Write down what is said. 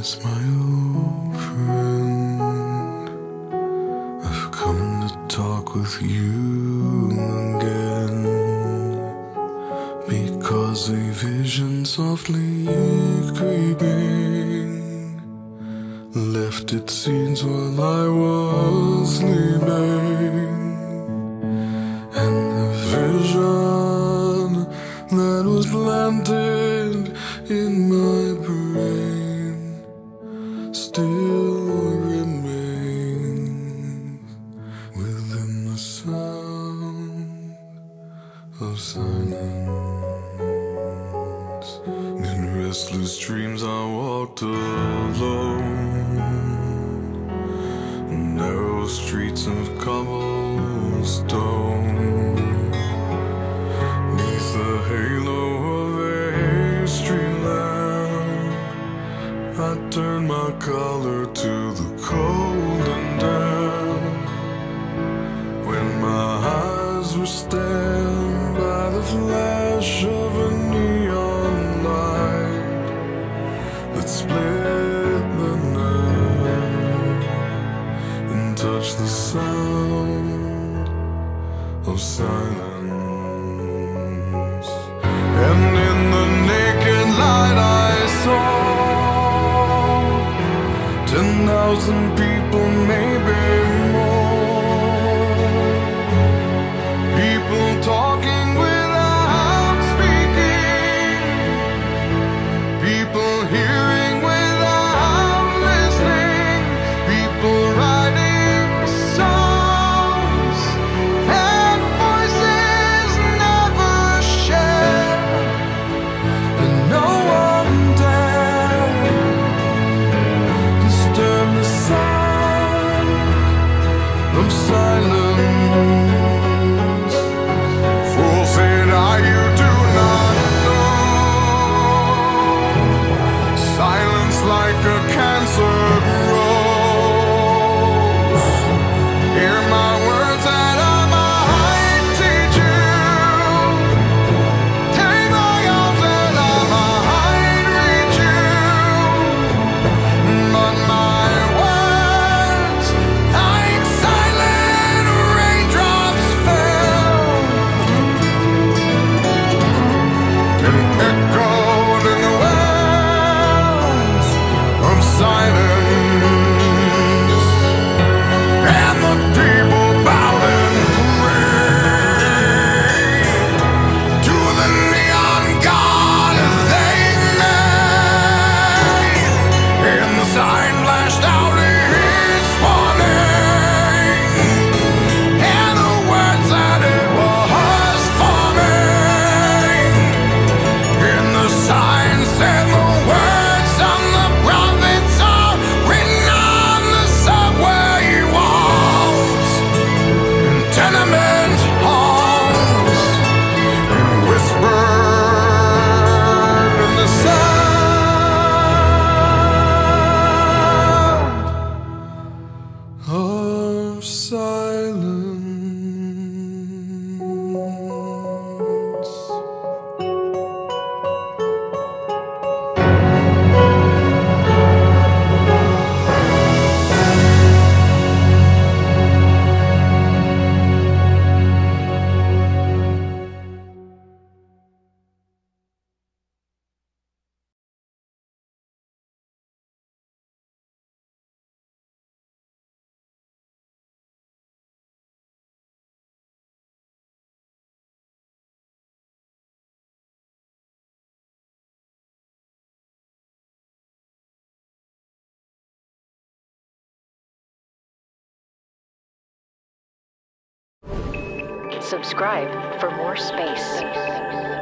Yes, my old friend, I've come to talk with you again, because a vision softly creeping left its seeds while I was sleeping, and the vision that was planted in my brain still remains within the sound of silence. In restless dreams I walked alone, narrow streets of cobblestone, neath the halo of a street lamp. I turned my collar to the cold and damp, when my eyes were stabbed by the flash of a neon light that split the night and touched the sound of silence. And in the naked light I saw 10,000 people, maybe more. People talking without speaking, people hearing without listening, people writing songs that voices never share, and no one dared disturb the sound of silence. Fool, said I, you do not know. Silence like a cancer grows. Hear my words that I might teach you. Take my arms and I might reach you. But my words, like silent raindrops, fell and echoed in the wells of silence. And the people bowed and prayed to the neon god they made, and the sign flashed out its warning, and the words that it was forming. And the sign said the words on the prophets are written on the subway walls and tenement halls, and whispered in the sound of silence. Subscribe for more space.